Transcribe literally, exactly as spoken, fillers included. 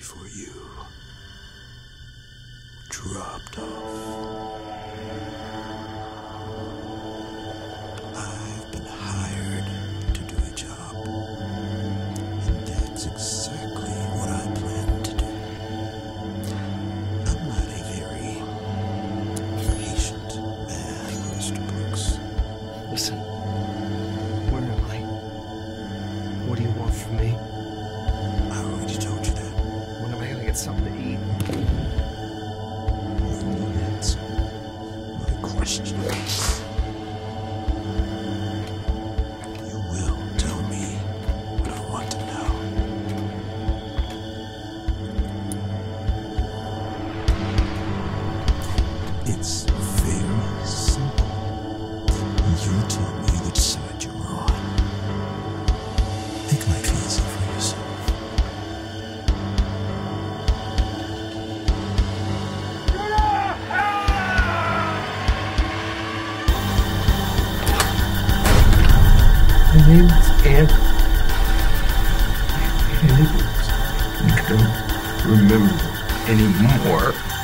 for you dropped off. I've been hired to do a job, and that's exactly what I plan to do. I'm not a very patient man, Mister Brooks. Listen, where am I? What do you want from me? I already told you that. When am I gonna get something to eat? You need answer my question. You will tell me what I want to know. It's very simple. You tell me which side you're on. Make life easy for yourself. My name is Anthony. And I don't remember anymore.